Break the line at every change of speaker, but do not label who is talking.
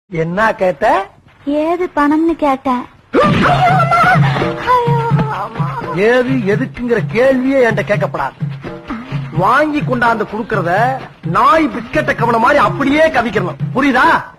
என்ன கேட்ட?
ஏது பணம்னு கேட்டேன்.
ஏது எதுக்குங்கிற கேள்வியே என்கிட்ட கேட்கப்படாது. வாங்கி கொண்டாந்து குடுக்கறத நாய் பிஸ்கட்ட கவனம் மாதிரி அப்படியே கவிக்கணும். புரியுதா?